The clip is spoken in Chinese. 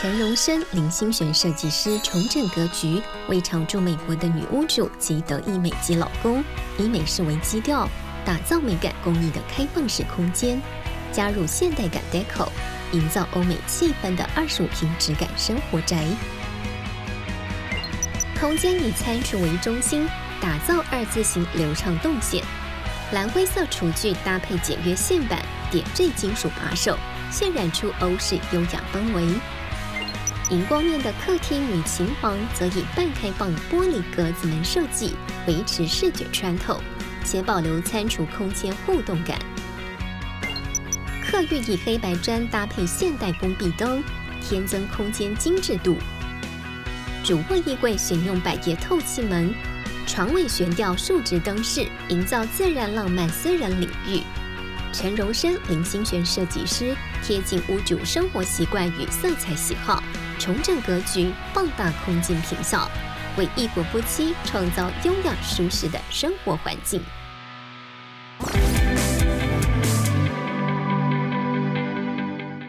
陈荣生、林心璇设计师重整格局，为常驻美国的女屋主及德意美籍老公，以美式为基调，打造美感工艺的开放式空间，加入现代感 deco， 营造欧美气氛的25平质感生活宅。空间以餐厨为中心，打造2字形流畅动线。蓝灰色厨具搭配简约线板、点缀金属把手，渲染出欧式优雅氛围。荧光面的客厅与琴房则以半开放玻璃格子门设计，维持视觉穿透，且保留餐厨空间互动感。客浴以黑白砖搭配现代封闭灯，添增空间精致度。主卧衣柜选用百叶透气门，床尾悬吊树脂灯饰，营造自然浪漫私人领域。陈荣生、林心璇设计师贴近屋主生活习惯与色彩喜好，重整格局，放大空间坪效，为异国夫妻创造优雅舒适的生活环境。